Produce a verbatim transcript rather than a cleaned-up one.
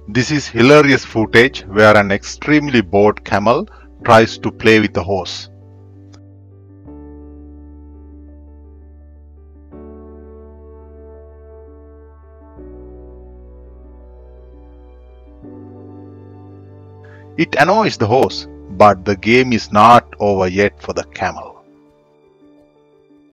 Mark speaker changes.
Speaker 1: This is hilarious footage where an extremely bored camel tries to play with the horse. It annoys the horse, but the game is not over yet for the camel.